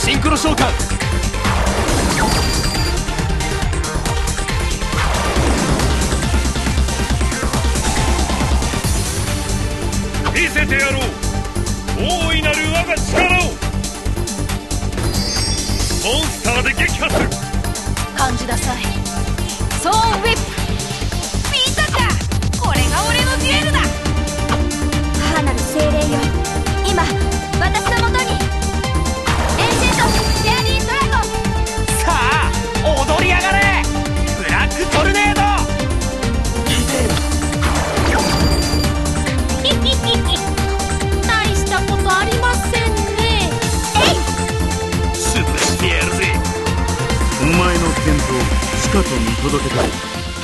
シンクロ召喚。 見せてやろう、大いなる我が力を。モンスターで撃破する。 感じなさい、ソーンウィップ。見たか、これが俺のデュエルだ。母なる精霊よ、今私のもとに。エンシェントフェアリードラゴン。 さあ踊りやがれ、ブラックトルネード。 大したことありませんね。 潰してやるぜ。 お前の健闘をしかと見届けたい。